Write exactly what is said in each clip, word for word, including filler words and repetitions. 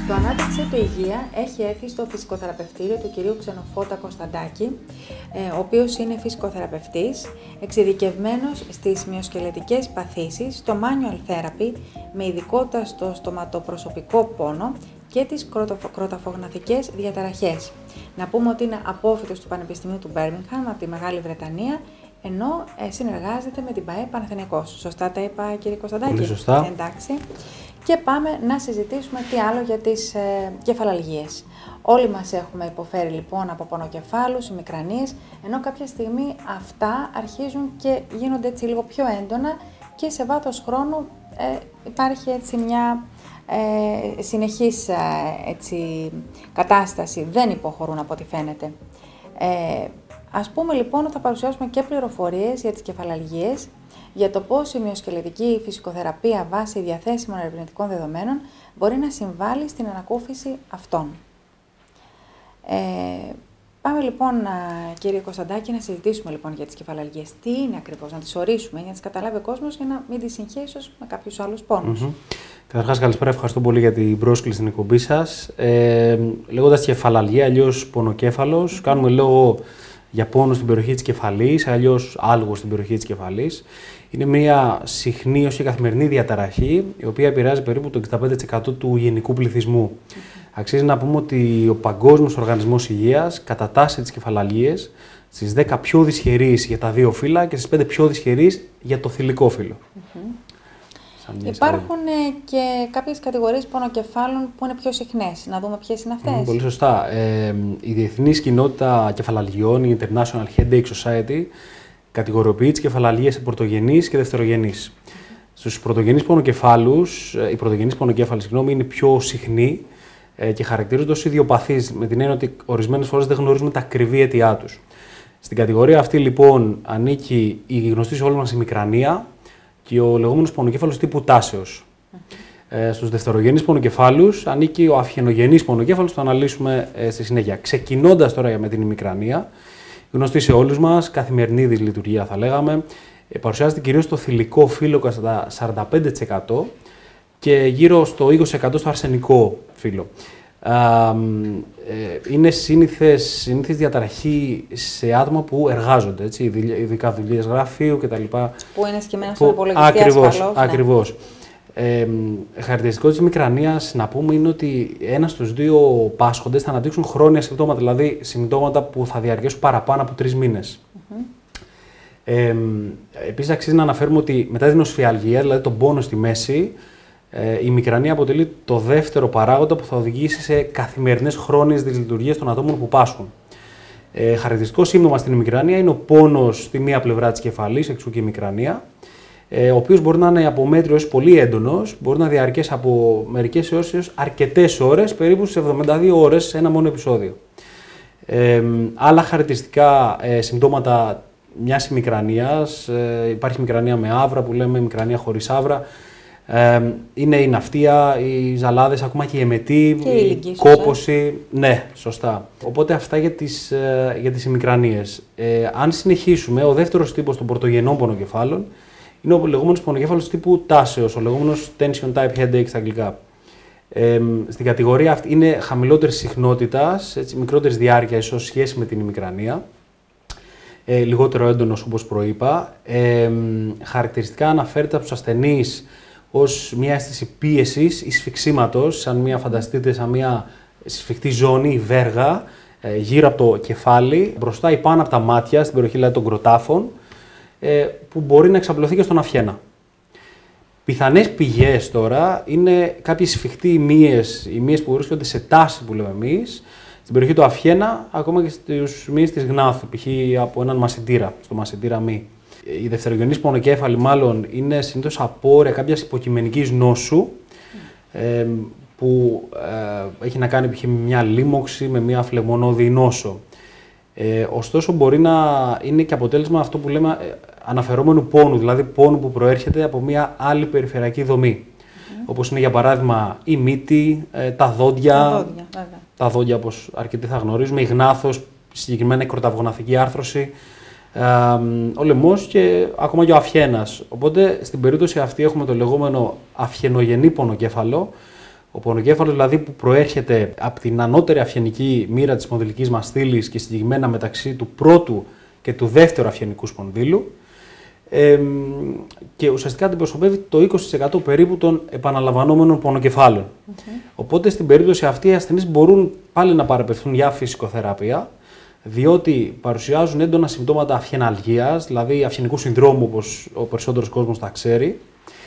Το Ανάπτυξε το Υγεία έχει έρθει στο φυσικοθεραπευτήριο του κυρίου Ξενοφώτα Κωνσταντάκη, ο οποίος είναι φυσικοθεραπευτής, εξειδικευμένος στις μυοσκελετικές παθήσεις, στο manual therapy, με ειδικότητα στο στοματοπροσωπικό πόνο και τις κροταφογναθικές διαταραχές. Να πούμε ότι είναι απόφοιτος του Πανεπιστημίου του Birmingham από τη Μεγάλη Βρετανία, ενώ ε, συνεργάζεται με την ΠΑΕ Παναθηναϊκός. Σωστά τα είπα, κύριε Κωνσταντάκη? Πολύ σωστά. Εντάξει. Και πάμε να συζητήσουμε τι άλλο για τις ε, κεφαλαλγίες. Όλοι μας έχουμε υποφέρει λοιπόν από πονοκεφάλους, ημικρανίες, ενώ κάποια στιγμή αυτά αρχίζουν και γίνονται έτσι λίγο πιο έντονα και σε βάθος χρόνου ε, υπάρχει έτσι μια ε, συνεχής ε, έτσι, κατάσταση. Δεν υποχωρούν από ό,τι φαίνεται. Ε, ας πούμε λοιπόν ότι θα παρουσιάσουμε και πληροφορίες για τις κεφαλαλγίες, για το πώς η μυοσκελετική φυσικοθεραπεία βάσει διαθέσιμων ερευνητικών δεδομένων μπορεί να συμβάλλει στην ανακούφιση αυτών. Ε, πάμε λοιπόν, κύριε Κωνσταντάκη, να συζητήσουμε λοιπόν για τις κεφαλαλγίες. Τι είναι ακριβώς, να τις ορίσουμε, για να τις καταλάβει ο κόσμος, για να μην τις συγχύει ίσως με κάποιους άλλους πόνους. Mm-hmm. Καταρχάς, καλησπέρα, ευχαριστώ πολύ για την πρόσκληση στην εκπομπή σας. Ε, λέγοντας κεφαλαλγία, αλλιώς πονοκέφαλος, mm-hmm. κάνουμε λόγο για πόνο στην περιοχή της κεφαλής, αλλιώς άλγο στην περιοχή της κεφαλής. Είναι μια συχνή ως και καθημερινή διαταραχή, η οποία επηρεάζει περίπου το εξήντα πέντε τοις εκατό του γενικού πληθυσμού. Mm-hmm. Αξίζει να πούμε ότι ο Παγκόσμιος Οργανισμός Υγείας κατατάσσει τις κεφαλαλγίες στις δέκα πιο δυσχερείς για τα δύο φύλλα και στις πέντε πιο δυσχερείς για το θηλυκό φύλλο. Mm-hmm. Υπάρχουν ε, και κάποιες κατηγορίες πονοκεφάλων που είναι πιο συχνές. Να δούμε ποιες είναι αυτές. Mm, πολύ σωστά. Ε, η Διεθνής Κοινότητα Κεφαλαλγιών, η International Headache Society, κατηγοριοποιεί τις κεφαλαλγίες σε πρωτογενείς και δευτερογενείς. Mm-hmm. Στους πρωτογενείς πονοκεφάλους, οι πρωτογενείς πονοκέφαλοι συγγνώμη, είναι πιο συχνοί ε, και χαρακτηρίζονται ως ιδιοπαθείς, με την έννοια ότι ορισμένες φορές δεν γνωρίζουμε τα ακριβή αίτια τους. Στην κατηγορία αυτή λοιπόν ανήκει η γνωστή σε όλους μας ημικρανία και ο λεγόμενος πονοκέφαλος τύπου τάσεως. Mm-hmm. Ε, στους δευτερογενείς πονοκεφάλους ανήκει ο αυχενογενής πονοκέφαλος, το αναλύσουμε ε, στη συνέχεια. Ξεκινώντας τώρα με την ημικρανία, γνωστή σε όλους μας, καθημερινή δυσλειτουργία θα λέγαμε, ε, παρουσιάζεται κυρίως στο θηλυκό φύλλο κατά σαράντα πέντε τοις εκατό και γύρω στο είκοσι τοις εκατό στο αρσενικό φύλλο. Ε, ε, είναι σύνηθες, σύνηθες διαταραχή σε άτομα που εργάζονται, έτσι, ειδικά δουλειές γραφείου κτλ. Που είναι σκεμμένα στον υπολογιστή ακριβώς, ασφαλώς. Ακριβώς. Ναι. Ε, χαρακτηριστικό της ημικρανίας, να πούμε, είναι ότι ένας στους δύο πάσχοντες θα αναπτύξουν χρόνια συμπτώματα, δηλαδή συμπτώματα που θα διαρκέσουν παραπάνω από τρεις μήνες. Mm-hmm. Ε, επίσης, αξίζει να αναφέρουμε ότι μετά την οσφιαλγία, δηλαδή τον πόνο στη μέση, ε, η ημικρανία αποτελεί το δεύτερο παράγοντα που θα οδηγήσει σε καθημερινές χρόνιες δυσλειτουργίες των ατόμων που πάσχουν. Ε, χαρακτηριστικό σύμπτωμα στην ημικρανία είναι ο πόνος στη μία πλευρά της κεφαλής, εξού και η ημικρανία, ο οποίος μπορεί να είναι από μέτριο έως πολύ έντονος, μπορεί να διαρκέσει από μερικές έως αρκετές ώρες, περίπου στις εβδομήντα δύο ώρες σε ένα μόνο επεισόδιο. Ε, άλλα χαρακτηριστικά ε, συμπτώματα μιας ημικρανίας, ε, υπάρχει ημικρανία με άβρα που λέμε ημικρανία χωρίς άβρα, ε, είναι η ναυτία, οι ζαλάδες, ακόμα και η εμετή, και η, η κόπωση. Ναι, σωστά. Οπότε αυτά για τις, ε, για τις ημικρανίες. Ε, αν συνεχίσουμε, ο δεύτερος τύπος των πρωτογενών πονοκεφάλων είναι ο λεγόμενος πονοκέφαλος τύπου τάσεως, ο λεγόμενος tension type headache στα αγγλικά. Ε, στην κατηγορία αυτή είναι χαμηλότερης συχνότητας, έτσι, μικρότερης διάρκειας σε σχέση με την ημικρανία, ε, λιγότερο έντονος όπως προείπα. Ε, χαρακτηριστικά αναφέρεται από τους ασθενείς ως μια αίσθηση πίεσης ή σφιξίματος, σαν μια, φανταστείτε, σαν μια σφιχτή ζώνη ή βέργα ε, γύρω από το κεφάλι, μπροστά ή πάνω από τα μάτια, στην περιοχή δηλαδή των κροτάφων, που μπορεί να εξαπλωθεί και στον αυχένα. Πιθανές πηγές τώρα είναι κάποιες σφιχτοί μύες, οι μύες που βρίσκονται σε τάση που λέμε εμείς, στην περιοχή του αυχένα, ακόμα και στους μύες της γνάθου, π.χ. από έναν μασιτήρα, στο μασιτήρα μύ. Οι δευτερογενείς πονοκέφαλοι μάλλον είναι συνήθως απόρρια κάποιας υποκειμενικής νόσου, ε, που ε, έχει να κάνει π.χ. με μια λίμωξη, με μια φλεγμονώδη νόσο. Ε, ωστόσο, μπορεί να είναι και αποτέλεσμα αυτό που λέμε ε, αναφερόμενου πόνου, δηλαδή πόνου που προέρχεται από μια άλλη περιφερειακή δομή. Mm. Όπως είναι για παράδειγμα η μύτη, ε, τα δόντια, τα δόντια, τα δόντια όπως αρκετοί θα γνωρίζουμε, η γνάθος, συγκεκριμένα η κροταυγοναθική άρθρωση, ε, ο λαιμός και ακόμα και ο αυχένας. Οπότε στην περίπτωση αυτή έχουμε το λεγόμενο αυχενογενή πονοκέφαλο, ο Ο πονοκέφαλος δηλαδή που προέρχεται από την ανώτερη αυχενική μοίρα της σπονδυλικής μας στήλης και συγκεκριμένα μεταξύ του πρώτου και του δεύτερου αυχενικού σπονδύλου, ε, και ουσιαστικά αντιπροσωπεύει το είκοσι τοις εκατό περίπου των επαναλαμβανόμενων πονοκεφάλων. Okay. Οπότε στην περίπτωση αυτή οι ασθενείς μπορούν πάλι να παραπευθούν για φυσικοθεραπεία, διότι παρουσιάζουν έντονα συμπτώματα αυχεναλγίας, δηλαδή αυχενικού συνδρόμου όπως ο περισσότερος κόσμος τα ξέρει.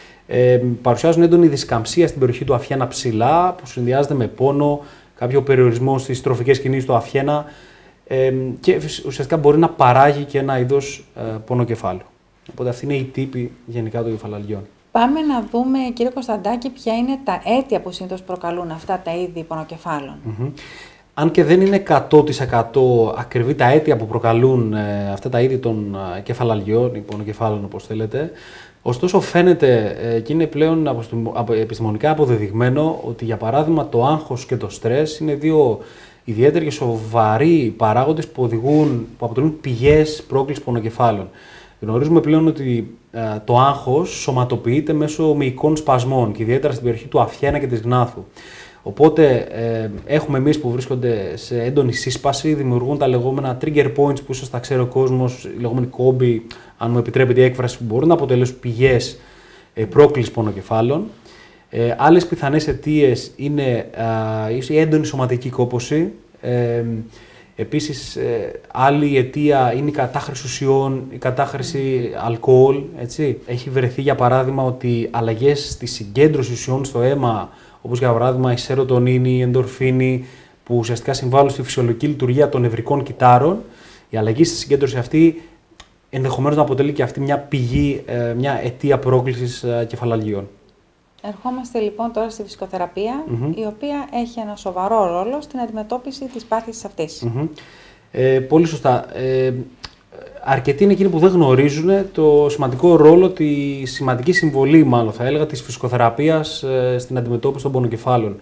Ε, παρουσιάζουν έντονη δισκαμψία στην περιοχή του αυχένα ψηλά, που συνδυάζεται με πόνο, κάποιο περιορισμό στις τροφικές κινήσεις του αυχένα ε, και ουσιαστικά μπορεί να παράγει και ένα είδος ε, πονοκεφάλου. Οπότε αυτή είναι η τύπη γενικά των κεφαλαλγιών. Πάμε να δούμε, κύριε Κωνσταντάκη, ποια είναι τα αίτια που συνήθως προκαλούν αυτά τα είδη πονοκεφάλων. Mm-hmm. Αν και δεν είναι εκατό τοις εκατό ακριβή τα αίτια που προκαλούν ε, αυτά τα είδη των ε, κεφαλαλγιών ή πονοκεφάλων, όπως θέλετε, ωστόσο φαίνεται ε, και είναι πλέον επιστημονικά αποδεδειγμένο ότι, για παράδειγμα, το άγχος και το στρες είναι δύο ιδιαίτεροι και σοβαροί παράγοντες που οδηγούν, που αποτελούν πηγές πρόκλησης πονοκεφάλων. Γνωρίζουμε πλέον ότι ε, το άγχος σωματοποιείται μέσω μυϊκών σπασμών και ιδιαίτερα στην περιοχή του αυχένα και της γνάθου. Οπότε ε, έχουμε εμείς που βρίσκονται σε έντονη σύσπαση, δημιουργούν τα λεγόμενα trigger points που ίσως τα ξέρει ο κόσμος, οι λεγόμενοι κόμποι, αν μου επιτρέπετε η έκφραση, που μπορούν να αποτελέσουν πηγές ε, πρόκλησης πονοκεφάλων. Ε, άλλες πιθανές αιτίες είναι ε, η έντονη σωματική κόπωση. Ε, Επίσης, ε, άλλη αιτία είναι η κατάχρηση ουσιών, η κατάχρηση αλκοόλ. Έτσι. Έχει βρεθεί, για παράδειγμα, ότι αλλαγές στη συγκέντρωση ουσιών στο αίμα, όπως για παράδειγμα η σερωτονίνη, η ενδορφίνη, που ουσιαστικά συμβάλλουν στη φυσιολογική λειτουργία των νευρικών κυττάρων, η αλλαγή στη συγκέντρωση αυτή ενδεχομένως να αποτελεί και αυτή μια πηγή, ε, μια αιτία πρόκλησης ε, κεφαλαλγιών. Ερχόμαστε λοιπόν τώρα στη φυσικοθεραπεία, mm-hmm. η οποία έχει ένα σοβαρό ρόλο στην αντιμετώπιση της πάθησης αυτής. Mm-hmm. Ε, πολύ σωστά. Ε, αρκετοί είναι εκείνοι που δεν γνωρίζουν το σημαντικό ρόλο, τη σημαντική συμβολή, μάλλον θα έλεγα, της φυσικοθεραπείας ε, στην αντιμετώπιση των πονοκεφάλων.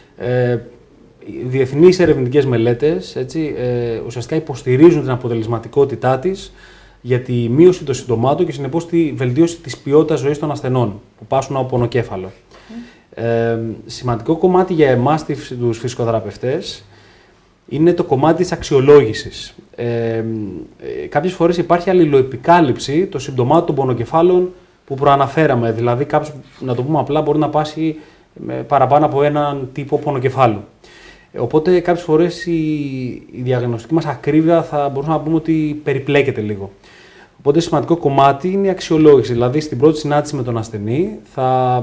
Ε, διεθνείς ερευνητικές μελέτες έτσι, ε, ουσιαστικά υποστηρίζουν την αποτελεσματικότητά της για τη μείωση των συμπτωμάτων και συνεπώς τη βελτίωση της ποιότητας ζωής των ασθενών που πάσχουν από πονοκέφαλο. Mm. Ε, σημαντικό κομμάτι για εμάς, τους φυσικοθεραπευτές, είναι το κομμάτι της αξιολόγησης. Ε, ε, κάποιες φορές υπάρχει αλληλοεπικάλυψη των συμπτωμάτων των πονοκεφάλων που προαναφέραμε. Δηλαδή, κάποιος, να το πούμε απλά, μπορεί να πάσχει με παραπάνω από έναν τύπο πονοκεφάλου. Οπότε κάποιες φορές η, η διαγνωστική μας ακρίβεια θα μπορούσαμε να πούμε ότι περιπλέκεται λίγο. Οπότε σημαντικό κομμάτι είναι η αξιολόγηση. Δηλαδή στην πρώτη συνάντηση με τον ασθενή θα,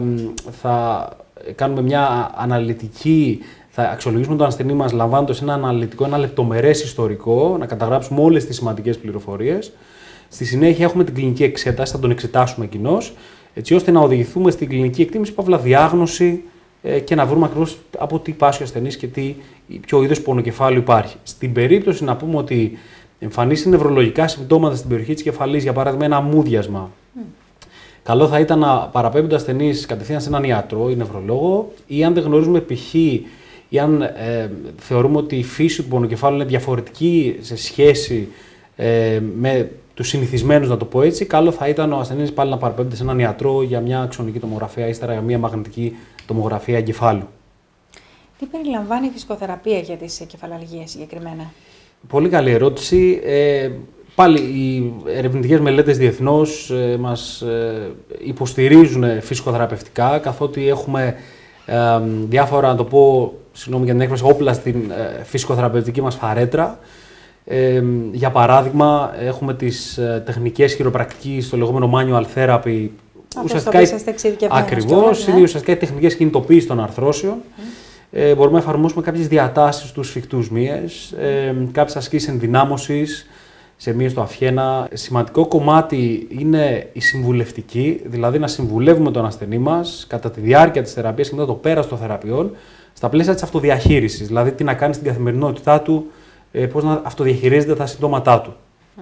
θα κάνουμε μια αναλυτική, θα αξιολογήσουμε τον ασθενή μας λαμβάνοντας ένα αναλυτικό, ένα λεπτομερές ιστορικό, να καταγράψουμε όλες τις σημαντικές πληροφορίες. Στη συνέχεια έχουμε την κλινική εξέταση, θα τον εξετάσουμε κοινώς, έτσι ώστε να οδηγηθούμε στην κλινική εκτίμηση, παύλα διάγνωση, και να βρούμε ακριβώς από τι πάσχει ο ασθενής και τι, ποιο είδος πονοκεφάλου υπάρχει. Στην περίπτωση να πούμε ότι εμφανίσει νευρολογικά συμπτώματα στην περιοχή της κεφαλής, για παράδειγμα ένα αμμούδιασμα, mm. καλό θα ήταν να παραπέμπει ο ασθενής κατευθείαν σε έναν ιατρό ή νευρολόγο, ή αν δεν γνωρίζουμε π.χ. ή αν ε, θεωρούμε ότι η φύση του πονοκεφάλου είναι διαφορετική σε σχέση ε, με τους συνηθισμένους, να το πω έτσι, καλό θα ήταν ο ασθενής πάλι να παραπέμπει σε έναν ιατρό για μια αξονική τομογραφία, ύστερα για μια μαγνητική τομογραφία εγκεφάλου. Τι περιλαμβάνει η φυσικοθεραπεία για τις κεφαλαλγίες συγκεκριμένα? Πολύ καλή ερώτηση. Ε, πάλι οι ερευνητικές μελέτες διεθνώς ε, μας ε, υποστηρίζουν φυσικοθεραπευτικά, καθότι έχουμε ε, διάφορα, να το πω, συγγνώμη για την έκφραση, όπλα στην ε, φυσικοθεραπευτική μας φαρέτρα. Ε, για παράδειγμα, έχουμε τις ε, τεχνικές χειροπρακτικής, το λεγόμενο manual therapy. Ουσιαστικά, ακριβώς, ναι. Είναι ουσιαστικά οι τεχνικές κινητοποίησης των αρθρώσεων. Mm. Ε, μπορούμε να εφαρμόσουμε κάποιες διατάσεις στους σφιχτούς μύες, ε, κάποιες ασκήσεις ενδυνάμωσης σε μύες του αυχένα. Σημαντικό κομμάτι είναι η συμβουλευτική, δηλαδή να συμβουλεύουμε τον ασθενή μας κατά τη διάρκεια της θεραπείας και μετά το πέρας των θεραπείων, στα πλαίσια της αυτοδιαχείρισης, δηλαδή τι να κάνει στην καθημερινότητά του, ε, πώς να αυτοδιαχειρίζεται τα συμπτώματά του. Mm.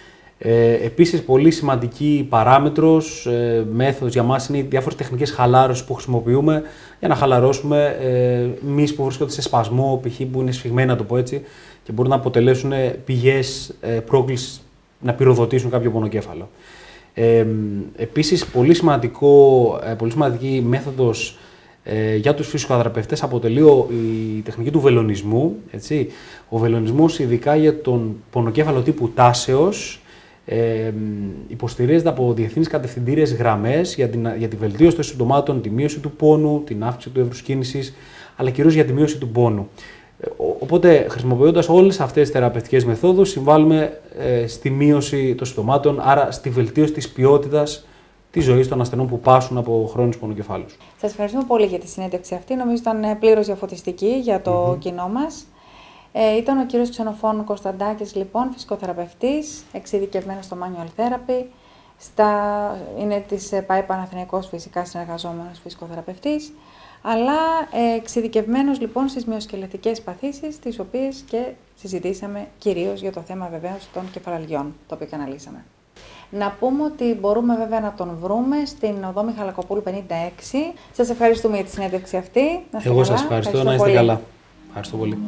Ε, επίσης, πολύ σημαντική παράμετρος, ε, μέθοδος για μας είναι οι διάφορες τεχνικές χαλάρωσης που χρησιμοποιούμε για να χαλαρώσουμε ε, μυς που βρίσκονται σε σπασμό, π.χ. που είναι σφιγμένα, να το πω έτσι, και μπορούν να αποτελέσουν πηγές ε, πρόκλησης να πυροδοτήσουν κάποιο πονοκέφαλο. Ε, επίσης, πολύ, σημαντικό, ε, πολύ σημαντική μέθοδος Ε, για τους φυσικοθεραπευτές αποτελεί ο, η τεχνική του βελονισμού. Έτσι. Ο βελονισμός, ειδικά για τον πονοκέφαλο τύπου τάσεως, ε, υποστηρίζεται από διεθνείς κατευθυντήριες γραμμές για, την, για τη βελτίωση των συμπτωμάτων, τη μείωση του πόνου, την αύξηση του εύρους κίνησης, αλλά κυρίως για τη μείωση του πόνου. Οπότε, χρησιμοποιώντας όλες αυτές τις θεραπευτικές μεθόδους, συμβάλλουμε ε, στη μείωση των συμπτωμάτων, άρα στη βελτίωση της ποιότητας της ζωής των ασθενών που πάσουν από χρόνους πονοκεφάλους. Σας ευχαριστούμε πολύ για τη συνέντευξη αυτή. Νομίζω ήταν πλήρως διαφωτιστική για το mm-hmm. κοινό μας. Ε, ήταν ο κύριος Ξενοφών Κωνσταντάκης, λοιπόν, φυσικοθεραπευτής, εξειδικευμένος στο manual therapy. Στα, είναι της ΠΑΕ Παναθηναϊκός φυσικά συνεργαζόμενος φυσικοθεραπευτής, αλλά ε, εξειδικευμένος λοιπόν στις μυοσκελετικές παθήσεις, τις οποίες και συζητήσαμε κυρίως για το θέμα βεβαίως των κεφαλαλγιών, το οποίο και αναλύσαμε. Να πούμε ότι μπορούμε βέβαια να τον βρούμε στην οδό Μιχαλακοπούλου πενήντα έξι. Σας ευχαριστούμε για τη συνέντευξη αυτή. Να είστε Εγώ καλά. σας ευχαριστώ, να είστε καλά. Ευχαριστώ πολύ.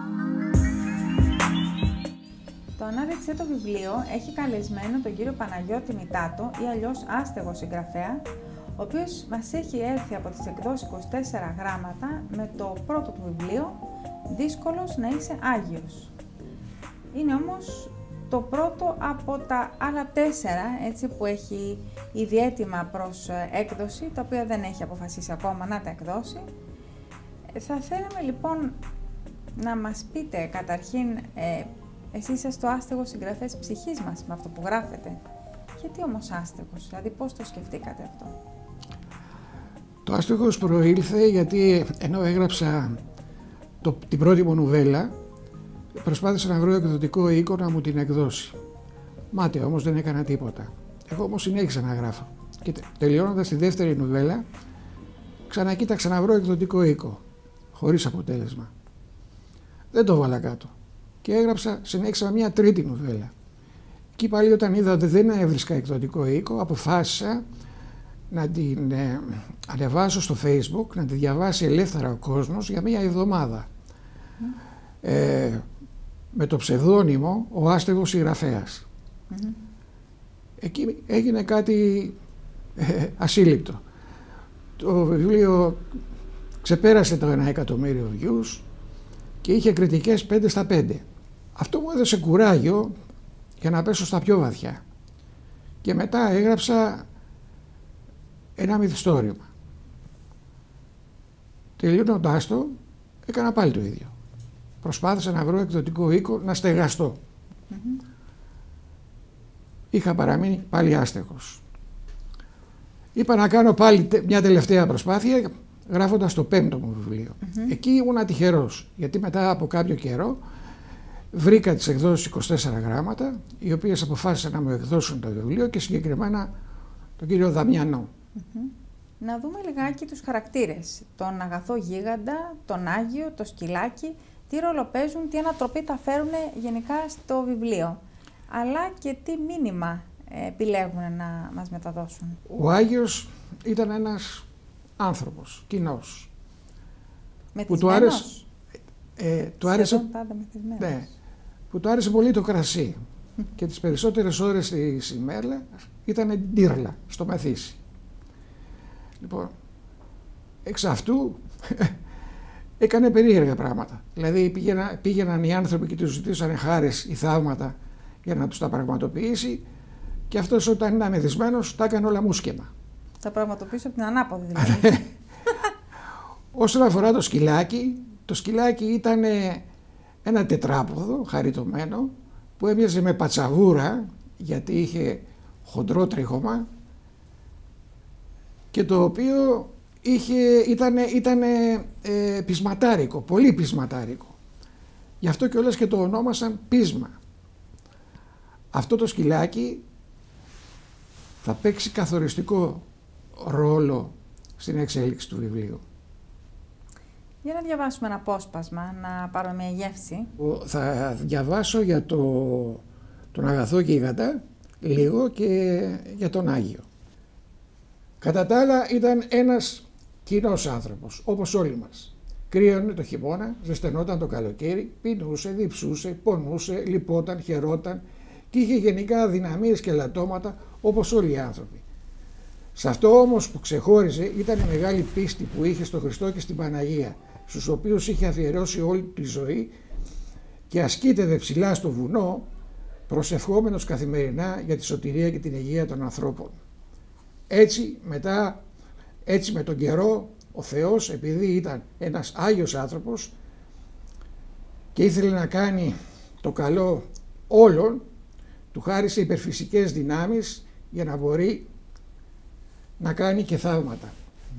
Το Ανάδειξε το βιβλίο έχει καλεσμένο τον κύριο Παναγιώτη Μητάτο ή αλλιώς άστεγο συγγραφέα, ο οποίος μας έχει έρθει από τις εκδόσεις είκοσι τέσσερα γράμματα με το πρώτο του βιβλίο «Δύσκολος να είσαι Άγιος». Είναι όμως το πρώτο από τα άλλα τέσσερα, έτσι, που έχει ήδη έτοιμα προς έκδοση, τα οποία δεν έχει αποφασίσει ακόμα να τα εκδώσει. Θα θέλαμε λοιπόν να μας πείτε καταρχήν, ε, εσείς είστε ο άστεγος συγγραφέας ψυχής μας με αυτό που γράφετε. Γιατί όμως άστεγος, δηλαδή πώς το σκεφτήκατε αυτό? Το άστεγος προήλθε γιατί ενώ έγραψα το, την πρώτη μου νουβέλα, προσπάθησα να βρω εκδοτικό οίκο να μου την εκδώσει. Μάταια όμως, δεν έκανα τίποτα. Εγώ όμως συνέχισα να γράφω. Και τελειώνοντας τη δεύτερη νουβέλα, ξανακοίταξα να βρω εκδοτικό οίκο. Χωρίς αποτέλεσμα. Δεν το βάλα κάτω. Και έγραψα, συνέχισα μια τρίτη νουβέλα. Εκεί πάλι, όταν είδα ότι δεν έβρισκα εκδοτικό οίκο, αποφάσισα να την ε, ανεβάσω στο Facebook, να τη διαβάσει ελεύθερα ο κόσμος για μια εβδομάδα. Mm. Ε, με το ψευδόνυμο «Ο άστεγος συγγραφέας». Mm-hmm. Εκεί έγινε κάτι ε, ασύλληπτο. Το βιβλίο ξεπέρασε το ένα εκατομμύριο views και είχε κριτικές πέντε στα πέντε. Αυτό μου έδωσε κουράγιο για να πέσω στα πιο βαθιά. Και μετά έγραψα ένα μυθιστόρημα. Τελειώνοντάς το, έκανα πάλι το ίδιο. Προσπάθησα να βρω εκδοτικό οίκο να στεγαστώ. Mm-hmm. Είχα παραμείνει πάλι άστεγος. Είπα να κάνω πάλι μια τελευταία προσπάθεια, γράφοντας το πέμπτο μου βιβλίο. Mm-hmm. Εκεί ήμουνα τυχερός, γιατί μετά από κάποιο καιρό βρήκα τις εκδόσεις είκοσι τέσσερα γράμματα, οι οποίες αποφάσισαν να μου εκδώσουν το βιβλίο και συγκεκριμένα τον κύριο Δαμιανό. Mm-hmm. Να δούμε λιγάκι τους χαρακτήρες. Τον αγαθό γίγαντα, τον Άγιο, το σκυλάκι. Τι ρόλο παίζουν, τι ανατροπή τα φέρουν γενικά στο βιβλίο. Αλλά και τι μήνυμα επιλέγουν να μας μεταδώσουν. Ο Άγιος ήταν ένας άνθρωπος, κοινός. Μεθυσμένος. Που του άρεσε, ε, του άρεσε, πάντα μεθυσμένος. Ναι, που του άρεσε πολύ το κρασί. Και τις περισσότερες ώρες της ημέρας ήταν ντύρλα στο μεθύσι. Λοιπόν, εξ αυτού έκανε περίεργα πράγματα. Δηλαδή πήγαινα, πήγαιναν οι άνθρωποι και τους ζητήσανε χάρες ή θαύματα για να τους τα πραγματοποιήσει, και αυτός όταν ήταν μεθυσμένος τα έκανε όλα μουσκεμα. Τα πραγματοποιήσει από την ανάποδη δηλαδή. Όσον αφορά το σκυλάκι, το σκυλάκι ήταν ένα τετράποδο χαριτωμένο που έμοιαζε με πατσαβούρα γιατί είχε χοντρό τρίχωμα και το οποίο είχε, ήτανε, ήτανε ε, πεισματάρικο, πολύ πεισματάρικο. Γι' αυτό κιόλας και το ονόμασαν πείσμα. Αυτό το σκυλάκι θα παίξει καθοριστικό ρόλο στην εξέλιξη του βιβλίου. Για να διαβάσουμε ένα απόσπασμα, να πάρουμε μια γεύση. Θα διαβάσω για το, τον αγαθό γίγαντα λίγο και για τον Άγιο. Κατά τα άλλα ήταν ένας κοινός άνθρωπος, όπως όλοι μας. Κρύωνε το χειμώνα, ζεσθενόταν το καλοκαίρι, πεινούσε, διψούσε, πονούσε, λυπόταν, χαιρόταν και είχε γενικά αδυναμίες και λατώματα όπως όλοι οι άνθρωποι. Σε αυτό όμως που ξεχώριζε ήταν η μεγάλη πίστη που είχε στον Χριστό και στην Παναγία, στους οποίους είχε αφιερώσει όλη τη ζωή και ασκήτευε ψηλά στο βουνό, προσευχόμενος καθημερινά για τη σωτηρία και την υγεία των ανθρώπων. Έτσι, μετά, έτσι με τον καιρό ο Θεός, επειδή ήταν ένας Άγιος άνθρωπος και ήθελε να κάνει το καλό όλων, του χάρισε υπερφυσικές δυνάμεις για να μπορεί να κάνει και θαύματα.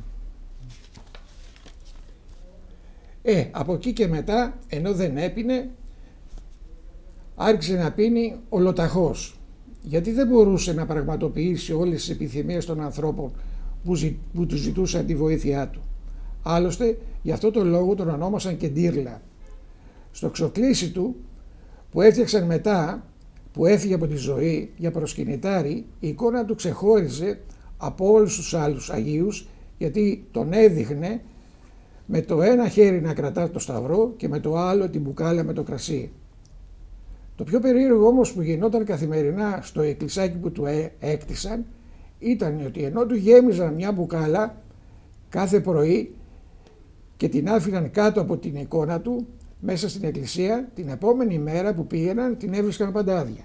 Ε, από εκεί και μετά, ενώ δεν έπινε, άρχισε να πίνει ολοταχώς, γιατί δεν μπορούσε να πραγματοποιήσει όλες τις επιθυμίες των ανθρώπων που, ζη, που του ζητούσαν τη βοήθειά του. Άλλωστε, γι' αυτό το λόγο τον ονόμασαν και Ντύρλα. Στο ξοκλήσι του, που έφτιαξαν μετά, που έφυγε από τη ζωή για προσκυνητάρι, η εικόνα του ξεχώριζε από όλους τους άλλους Αγίους, γιατί τον έδειχνε με το ένα χέρι να κρατά το σταυρό και με το άλλο την μπουκάλα με το κρασί. Το πιο περίεργο όμως που γινόταν καθημερινά στο εκκλησάκι που του έκτισαν ήταν ότι ενώ του γέμιζαν μια μπουκάλα κάθε πρωί και την άφηναν κάτω από την εικόνα του μέσα στην εκκλησία, την επόμενη μέρα που πήγαιναν την έβρισκαν παντάδια.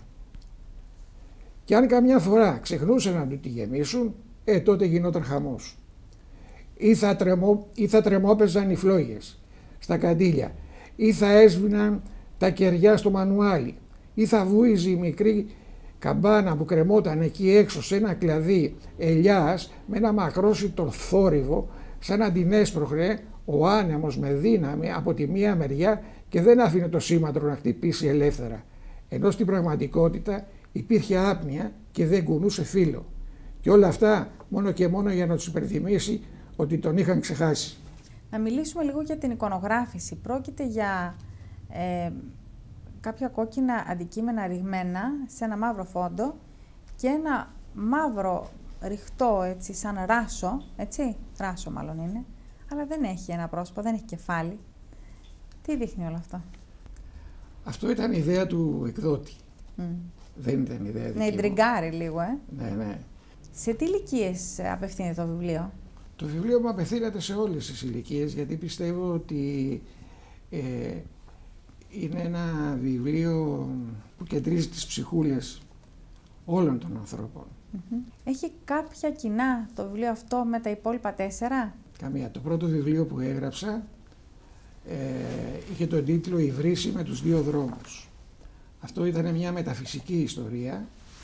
Και αν καμιά φορά ξεχνούσαν να του τη γεμίσουν, ε, τότε γινόταν χαμός. Ή θα, τρεμό, ή θα τρεμόπαιζαν οι φλόγες στα καντήλια, ή θα έσβηναν τα κεριά στο μανουάλι, ή θα βούιζε η μικρή καμπάνα που κρεμόταν εκεί έξω σε ένα κλαδί ελιάς με ένα μακρόσιτο θόρυβο, σαν να την έσπροχνε ο άνεμος με δύναμη από τη μία μεριά και δεν άφηνε το σήματρο να χτυπήσει ελεύθερα, ενώ στην πραγματικότητα υπήρχε άπνοια και δεν κουνούσε φύλλο. Και όλα αυτά μόνο και μόνο για να τους υπενθυμίσει ότι τον είχαν ξεχάσει. Να μιλήσουμε λίγο για την εικονογράφηση. Πρόκειται για ε, κάποια κόκκινα αντικείμενα ρηγμένα σε ένα μαύρο φόντο και ένα μαύρο ρηχτό, έτσι, σαν ράσο, έτσι, ράσο μάλλον είναι, αλλά δεν έχει ένα πρόσωπο, δεν έχει κεφάλι. Τι δείχνει όλο αυτό? Αυτό ήταν η ιδέα του εκδότη. Mm. Δεν ήταν η ιδέα δική μου. Ναι, τριγκάρει λίγο, ε. Ναι, ναι. Σε τι ηλικίες απευθύνεται το βιβλίο? Το βιβλίο μου απευθύνεται σε όλες τις ηλικίες, γιατί πιστεύω ότι ε, είναι ένα βιβλίο που κεντρίζει τις ψυχούλες όλων των ανθρώπων. Mm-hmm. Έχει κάποια κοινά το βιβλίο αυτό με τα υπόλοιπα τέσσερα? Καμία. Το πρώτο βιβλίο που έγραψα ε, είχε τον τίτλο «Η βρύση με τους δύο δρόμους». Αυτό ήταν μια μεταφυσική ιστορία.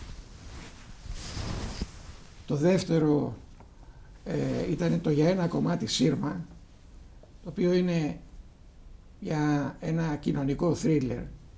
Το δεύτερο ε, ήταν το «Για ένα κομμάτι σύρμα», το οποίο είναι για ένα κοινωνικό θρίλερ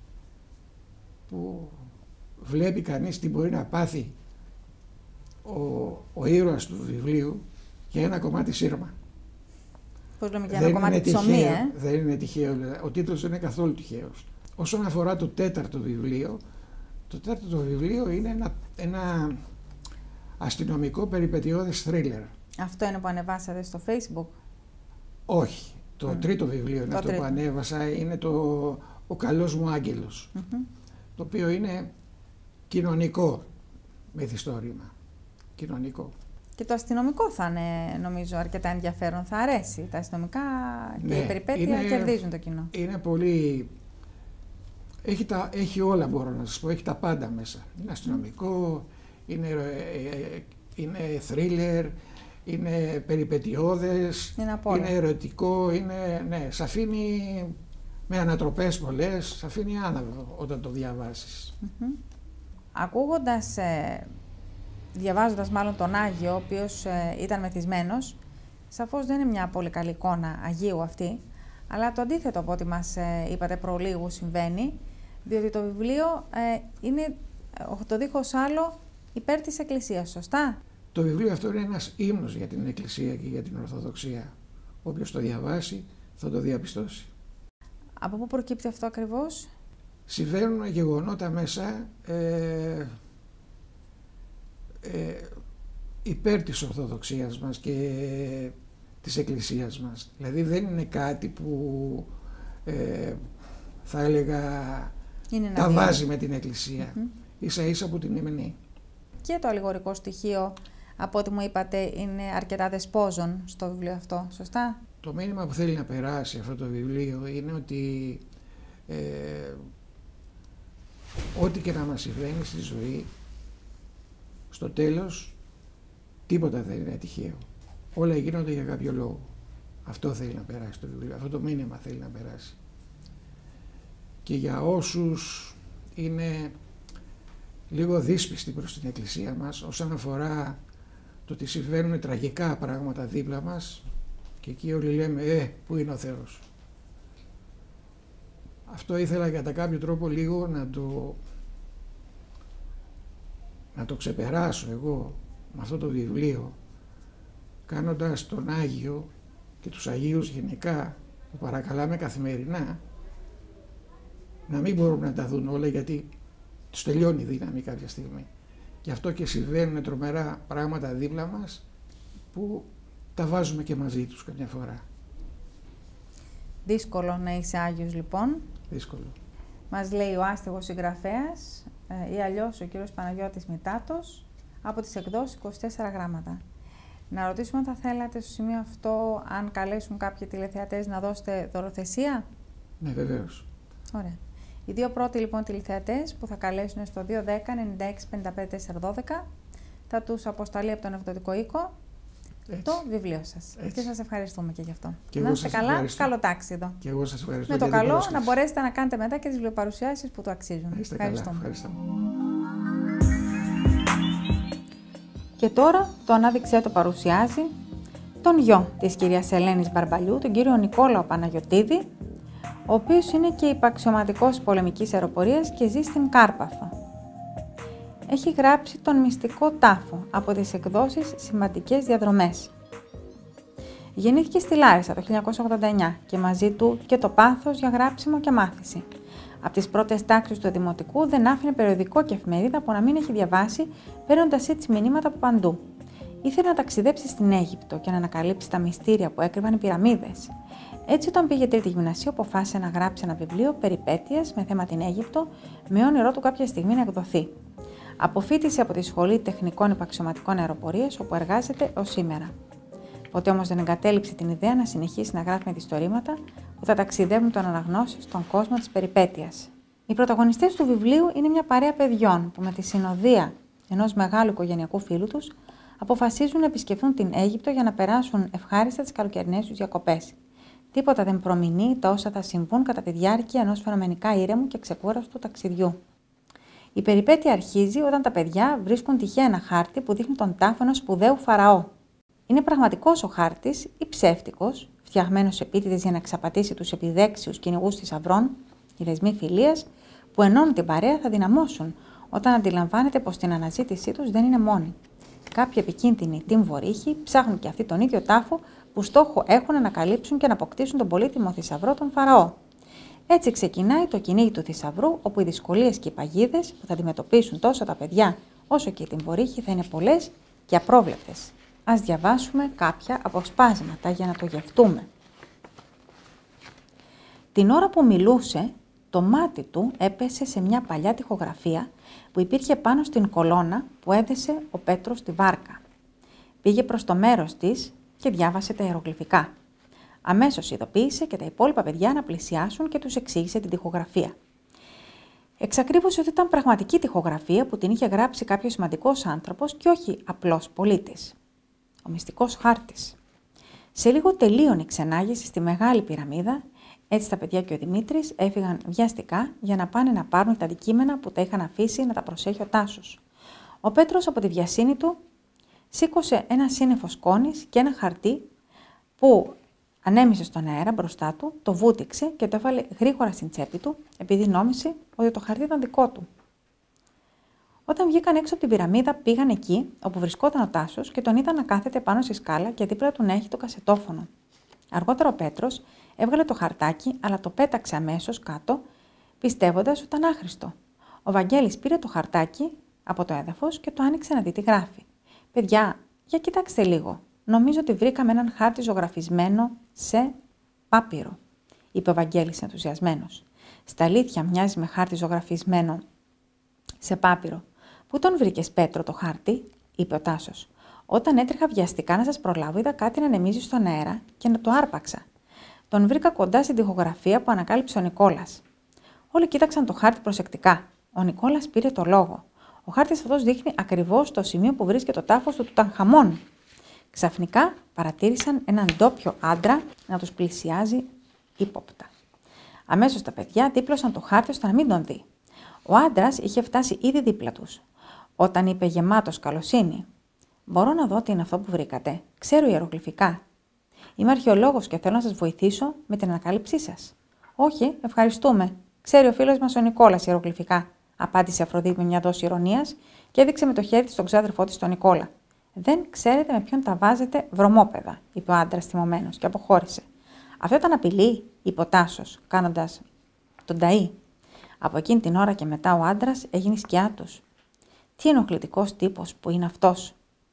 που βλέπει κανείς τι μπορεί να πάθει ο, ο ήρωας του βιβλίου για ένα κομμάτι σύρμα. Πώς λέμε, για ένα κομμάτι ψωμί, ε? Δεν είναι τυχαίο, ο τίτλος δεν είναι καθόλου τυχαίος. Όσον αφορά το τέταρτο βιβλίο, το τέταρτο βιβλίο είναι ένα, ένα αστυνομικό περιπετειώδες θρίλερ. Αυτό είναι που ανεβάσατε στο Facebook? Όχι. Το mm. τρίτο βιβλίο είναι το αυτό τρίτο. που ανέβασα, είναι το «Ο καλός μου άγγελος», mm-hmm. το οποίο είναι κοινωνικό μυθιστόρημα. Κοινωνικό. Και το αστυνομικό θα είναι, νομίζω, αρκετά ενδιαφέρον. Θα αρέσει. Τα αστυνομικά και ναι, οι περιπέτεια είναι, κερδίζουν το κοινό. Είναι πολύ... Έχει, τα, έχει όλα, μπορώ να σας πω. Έχει τα πάντα μέσα. Είναι αστυνομικό, είναι, είναι θρίλερ, είναι περιπετειώδες, είναι, είναι ερωτικό, είναι, ναι, σ' αφήνει με ανατροπές πολλές, σ' αφήνει άναυδο όταν το διαβάσεις. Mm-hmm. Ακούγοντας, ε, διαβάζοντας μάλλον τον Άγιο, ο οποίος ε, ήταν μεθυσμένος, σαφώς δεν είναι μια πολύ καλή εικόνα Αγίου αυτή, αλλά το αντίθετο από ό,τι μας ε, είπατε προλίγου συμβαίνει, διότι το βιβλίο ε, είναι το δίχως άλλο υπέρ της Εκκλησίας, σωστά? Το βιβλίο αυτό είναι ένας ύμνος για την Εκκλησία και για την Ορθοδοξία. Όποιος το διαβάσει θα το διαπιστώσει. Από πού προκύπτει αυτό ακριβώς? Συμβαίνουν γεγονότα μέσα ε, ε, υπέρ της Ορθοδοξίας μας και της Εκκλησίας μας. Δηλαδή δεν είναι κάτι που ε, θα έλεγα είναι τα βάζει με την Εκκλησία. Mm-hmm. Ίσα ίσα που την εμενεί. Και το αλληγορικό στοιχείο Από ό,τι μου είπατε, είναι αρκετά δεσπόζων στο βιβλίο αυτό, σωστά? Το μήνυμα που θέλει να περάσει αυτό το βιβλίο είναι ότι ε, ό,τι και να μας συμβαίνει στη ζωή, στο τέλος τίποτα δεν είναι τυχαίο. Όλα γίνονται για κάποιο λόγο. Αυτό θέλει να περάσει το βιβλίο, αυτό το μήνυμα θέλει να περάσει. Και για όσους είναι λίγο δύσπιστοι προς την Εκκλησία μας όσον αφορά το ότι συμβαίνουν τραγικά πράγματα δίπλα μας και εκεί όλοι λέμε «Ε, πού είναι ο Θεός». Αυτό ήθελα κατά κάποιο τρόπο λίγο να το, να το ξεπεράσω εγώ με αυτό το βιβλίο, κάνοντας τον Άγιο και τους Αγίους γενικά που παρακαλάμε καθημερινά να μην μπορούν να τα δουν όλα, γιατί τους τελειώνει η δύναμη κάποια στιγμή. Γι' αυτό και συμβαίνουν τρομερά πράγματα δίπλα μας που τα βάζουμε και μαζί τους καμιά φορά. Δύσκολο να είσαι Άγιος λοιπόν. Δύσκολο. Μας λέει ο άστεγος συγγραφέας ε, ή αλλιώς ο κύριος Παναγιώτης Μητάτος από τις εκδόσεις είκοσι τέσσερα γράμματα. Να ρωτήσουμε αν θα θέλατε στο σημείο αυτό, αν καλέσουν κάποιοι τηλεθεατές, να δώσετε δωροθεσία. Ναι, βεβαίως. Ωραία. Οι δύο πρώτοι λοιπόν τηλεθεατές που θα καλέσουν στο δύο ένα μηδέν εννιά έξι πέντε πέντε τέσσερα ένα δύο θα τους αποσταλεί από τον εκδοτικό οίκο Έτσι. το βιβλίο σας. Έτσι. Και σας ευχαριστούμε και γι' αυτό. Και να είστε καλά, ευχαριστώ. καλό τάxi εδώ. Και εγώ σας ευχαριστώ. Με το για την καλό πρόσκληση. να μπορέσετε να κάνετε μετά και τις βιβλιοπαρουσιάσεις που του αξίζουν. Να είστε Ευχαριστούμε. καλά. Ευχαριστώ. Και τώρα το Ανάδειξέ το παρουσιάζει τον γιο της κυρίας Ελένης Μπαρμπαλιού, τον κύριο Νικόλαο Παναγιωτίδη, ο οποίος είναι και υπαξιωματικός πολεμικής αεροπορίας και ζει στην Κάρπαθο. Έχει γράψει τον μυστικό τάφο από τις εκδόσεις Σημαντικές Διαδρομές. Γεννήθηκε στη Λάρισα το χίλια εννιακόσια ογδόντα εννιά και μαζί του και το πάθος για γράψιμο και μάθηση. Από τις πρώτες τάξεις του δημοτικού δεν άφηνε περιοδικό και εφημερίδα που να μην έχει διαβάσει, παίρνοντας έτσι μηνύματα από παντού. Ήθελε να ταξιδέψει στην Αίγυπτο και να ανακαλύψει τα μυστήρια που έκρυβαν οι πυραμίδες. Έτσι, όταν πήγε τρίτη γυμνασίου, αποφάσισε να γράψει ένα βιβλίο περιπέτειας με θέμα την Αίγυπτο, με όνειρό του κάποια στιγμή να εκδοθεί. Αποφοίτησε από τη Σχολή Τεχνικών Υπαξιωματικών Αεροπορίας, όπου εργάζεται ως σήμερα. Ποτέ όμως δεν εγκατέλειψε την ιδέα να συνεχίσει να γράφει μυθιστορήματα που θα ταξιδεύουν τον αναγνώστη στον κόσμο της περιπέτειας. Οι πρωταγωνιστές του βιβλίου είναι μια παρέα παιδιών που με τη συνοδεία ενός μεγάλου οικογενειακού φίλου τους αποφασίζουν να επισκεφθούν την Αίγυπτο για να περάσουν ευχάριστα τις καλοκαιρινές τους διακοπές. Τίποτα δεν προμηνύει τα όσα θα συμβούν κατά τη διάρκεια ενός φαινομενικά ήρεμου και ξεκούραστου ταξιδιού. Η περιπέτεια αρχίζει όταν τα παιδιά βρίσκουν τυχαία ένα χάρτη που δείχνει τον τάφο ενός σπουδαίου Φαραώ. Είναι πραγματικός ο χάρτης ή ψεύτικος, φτιαγμένος επίτηδες για να εξαπατήσει τους επιδέξιους κυνηγούς θησαυρών, οι δεσμοί φιλίας που ενώνουν την παρέα θα δυναμώσουν όταν αντιλαμβάνεται πως την αναζήτησή τους δεν είναι μόνη. Κάποιοι επικίνδυνοι τιμβορύχοι ψάχνουν και αυτοί τον ίδιο τάφο που στόχο έχουν να ανακαλύψουν και να αποκτήσουν τον πολύτιμο θησαυρό τον Φαραώ. Έτσι ξεκινάει το κυνήγι του θησαυρού, όπου οι δυσκολίες και οι παγίδες που θα αντιμετωπίσουν τόσο τα παιδιά όσο και οι τιμβορύχοι θα είναι πολλές και απρόβλεπτες. Ας διαβάσουμε κάποια αποσπάσματα για να το γευτούμε. Την ώρα που μιλούσε, το μάτι του έπεσε σε μια παλιά τοιχογραφία που υπήρχε πάνω στην κολόνα που έδεσε ο Πέτρος στη βάρκα. Πήγε προς το μέρος της και διάβασε τα ιερογλυφικά. Αμέσως ειδοποίησε και τα υπόλοιπα παιδιά να πλησιάσουν και τους εξήγησε την τοιχογραφία. Εξακρίβωσε ότι ήταν πραγματική τοιχογραφία που την είχε γράψει κάποιος σημαντικός άνθρωπος και όχι απλός πολίτης. Ο μυστικός χάρτης. Σε λίγο τελείωνε η ξενάγηση στη Μεγάλη Πυραμίδα, έτσι τα παιδιά και ο Δημήτρης έφυγαν βιαστικά για να πάνε να πάρουν τα αντικείμενα που τα είχαν αφήσει να τα προσέχει ο Τάσος. Ο Πέτρος από τη βιασύνη του σήκωσε ένα σύννεφο σκόνης και ένα χαρτί που ανέμισε στον αέρα μπροστά του, το βούτυξε και το έβαλε γρήγορα στην τσέπη του, επειδή νόμισε ότι το χαρτί ήταν δικό του. Όταν βγήκαν έξω από την πυραμίδα, πήγαν εκεί όπου βρισκόταν ο Τάσος και τον είδαν να κάθεται πάνω στη σκάλα και δίπλα του να έχει το κασετόφωνο. Αργότερα ο Πέτρος έβγαλε το χαρτάκι, αλλά το πέταξε αμέσως κάτω, πιστεύοντας ότι ήταν άχρηστο. Ο Βαγγέλης πήρε το χαρτάκι από το έδαφος και το άνοιξε να δει τι γράφει. «Παιδιά, για κοιτάξτε λίγο. Νομίζω ότι βρήκαμε έναν χάρτη ζωγραφισμένο σε πάπυρο», είπε ο Βαγγέλης ενθουσιασμένος. «Στα αλήθεια μοιάζει με χάρτη ζωγραφισμένο σε πάπυρο». «Πού τον βρήκες, Πέτρο, το χάρτη?» είπε ο Τάσος. Όταν έτρεχα βιαστικά να σας προλάβω, είδα κάτι να ανεμίζει στον αέρα και να το άρπαξα. Τον βρήκα κοντά στην τοιχογραφία που ανακάλυψε ο Νικόλας. Όλοι κοίταξαν το χάρτη προσεκτικά. Ο Νικόλας πήρε το λόγο. Ο χάρτης αυτός δείχνει ακριβώς το σημείο που βρίσκεται το τάφος του Τουταγχαμών. Ξαφνικά παρατήρησαν έναν ντόπιο άντρα να τους πλησιάζει ύποπτα. Αμέσως τα παιδιά δίπλωσαν το χάρτη ώστε να μην τον δει. Ο άντρας είχε φτάσει ήδη δίπλα τους. Όταν είπε γεμάτος καλοσύνη: «Μπορώ να δω τι είναι αυτό που βρήκατε. Ξέρω ιερογλυφικά. Είμαι αρχαιολόγος και θέλω να σας βοηθήσω με την ανακάλυψή σας». «Όχι, ευχαριστούμε. Ξέρει ο φίλος μας ο Νικόλας ιερογλυφικά», απάντησε η Αφροδίτη με μια δόση ηρωνίας και έδειξε με το χέρι της στον ξάδερφό της τον Νικόλα. «Δεν ξέρετε με ποιον τα βάζετε, βρωμόπαιδα», είπε ο άντρας θυμωμένος και αποχώρησε. «Αυτό ήταν απειλή», είπε ο Τάσος, κάνοντας τον ταΐ. Από εκείνη την ώρα και μετά ο άντρας έγινε η σκιά τους. Τι ενοχλητικός τύπος που είναι αυτός.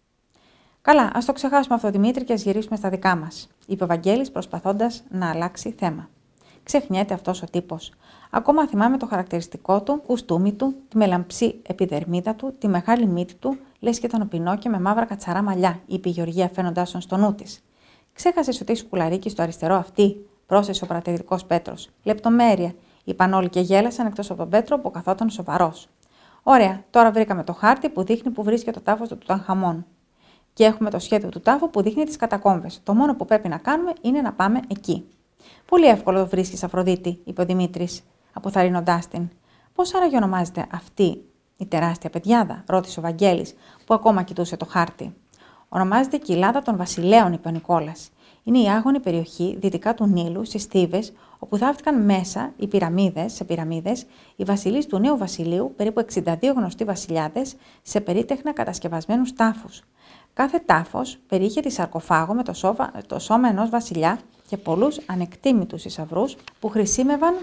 «Καλά, ας το ξεχάσουμε αυτό, Δημήτρη, και ας γυρίσουμε στα δικά μας», είπε ο Βαγγέλης προσπαθώντας να αλλάξει θέμα. «Ξεχνιέται αυτός ο τύπος. Ακόμα θυμάμαι το χαρακτηριστικό του, κουστούμι του, τη μελαμψή επιδερμίδα του, τη μεγάλη μύτη του, λες και ήταν ο Πινόκιο με μαύρα κατσαρά μαλλιά», είπε η Γεωργία φαίνοντάς τον στο νου της. «Ξέχασες ότι έχει σκουλαρίκι στο αριστερό αυτή», πρόσθεσε ο παρατηρητικός Πέτρος. «Λεπτομέρεια», είπαν όλοι και γέλασαν εκτός από τον Πέτρο που καθόταν σοβαρός. «Ωραία, τώρα βρήκαμε το χάρτη που δείχνει που βρίσκεται το τάφος του Τουταγχαμών. Και έχουμε το σχέδιο του τάφου που δείχνει τις κατακόμβες. Το μόνο που πρέπει να κάνουμε είναι να πάμε εκεί». «Πολύ εύκολο το βρίσκεις, Αφροδίτη», είπε ο Δημήτρης, αποθαρρύνοντάς την. «Πώς άραγε ονομάζεται αυτή η τεράστια πεδιάδα?» ρώτησε ο Βαγγέλης, που ακόμα κοιτούσε το χάρτη. «Ονομάζεται Κοιλάδα των Βασιλέων», είπε ο Νικόλας. «Είναι η άγονη περιοχή δυτικά του Νείλου, στις Θήβες, όπου θαύτηκαν μέσα οι πυραμίδες, σε πυραμίδες, οι βασιλείς του Νέου Βασιλείου, περίπου εξήντα δύο γνωστοί βασιλιάδες, σε περίτεχνα κατασκευασμένους τάφους. Κάθε τάφος περιείχε τη σαρκοφάγο με το, σώβα, το σώμα ενός βασιλιά και πολλούς ανεκτήμητους θησαυρούς που χρησιμεύαν,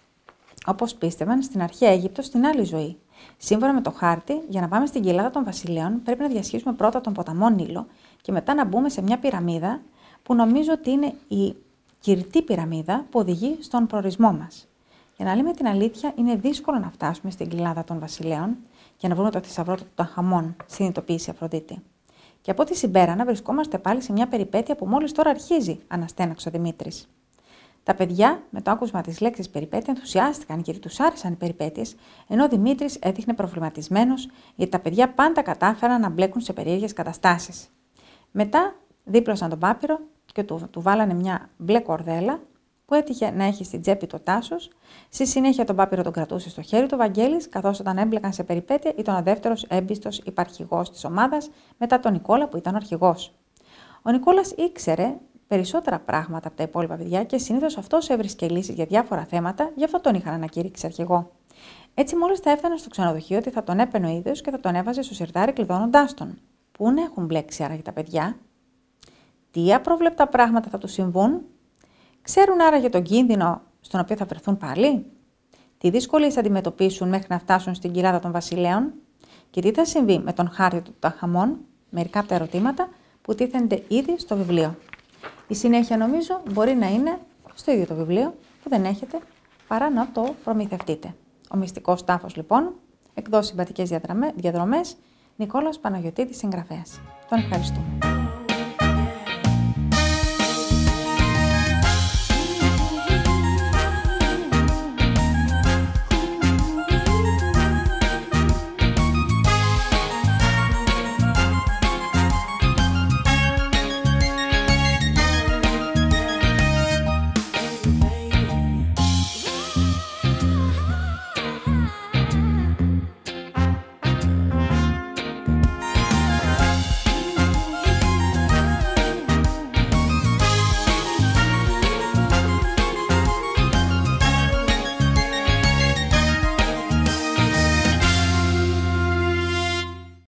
όπως πίστευαν, στην αρχαία Αίγυπτο στην άλλη ζωή. Σύμφωνα με το χάρτη, για να πάμε στην Κοιλάδα των Βασιλέων, πρέπει να διασχίσουμε πρώτα τον ποταμό Νείλο και μετά να μπούμε σε μια πυραμίδα που νομίζω ότι είναι η κυρτή πυραμίδα που οδηγεί στον προορισμό μας. Για να λέμε την αλήθεια, είναι δύσκολο να φτάσουμε στην Κοιλάδα των Βασιλέων για να βρούμε το θησαυρό του Τουταγχαμών», συνειδητοποίησε η Αφροδίτη. «Και από ό,τι συμπέρανα, βρισκόμαστε πάλι σε μια περιπέτεια που μόλις τώρα αρχίζει», αναστέναξε ο Δημήτρης. Τα παιδιά, με το άκουσμα της λέξης περιπέτεια, ενθουσιάστηκαν γιατί τους άρεσαν οι περιπέτειες, ενώ ο Δημήτρης έδειχνε προβληματισμένος γιατί τα παιδιά πάντα κατάφεραν να μπλέκουν σε περίεργες καταστάσεις. Μετά δίπλωσαν τον Πάπυρο και του, του βάλανε μια μπλε κορδέλα που έτυχε να έχει στην τσέπη το Τάσος. Στη συνέχεια τον Πάπυρο τον κρατούσε στο χέρι του Βαγγέλης, καθώς όταν έμπλεκαν σε περιπέτεια ήταν ο δεύτερος έμπιστος υπαρχηγός της ομάδας, μετά τον Νικόλα που ήταν ο αρχηγός. Ο Νικόλας ήξερε περισσότερα πράγματα από τα υπόλοιπα παιδιά και συνήθως αυτός έβρισκε λύσεις για διάφορα θέματα, γι' αυτό τον είχαν ανακηρύξει αρχηγό. Έτσι, μόλις θα έφτανε στο ξενοδοχείο, ότι θα τον έπαιρνε ο ίδιος και θα τον έβαζε στο σιρτάρι κλειδώνοντάς τον. Πού να έχουν μπλέξει άραγε τα παιδιά? Τι απρόβλεπτα πράγματα θα τους συμβούν? Ξέρουν άραγε τον κίνδυνο στον οποίο θα βρεθούν πάλι? Τι δυσκολίες θα αντιμετωπίσουν μέχρι να φτάσουν στην Κοιλάδα των Βασιλέων? Και τι θα συμβεί με τον χάρτη του Τουταγχαμών? Μερικά από τα ερωτήματα που τίθενται ήδη στο βιβλίο. Η συνέχεια νομίζω μπορεί να είναι στο ίδιο το βιβλίο που δεν έχετε παρά να το προμηθευτείτε. Ο μυστικός τάφος λοιπόν, εκδόσεις Συμπατικές Διαδρομές, Νικόλαος Παναγιωτίδης, συγγραφέας. Τον ευχαριστούμε.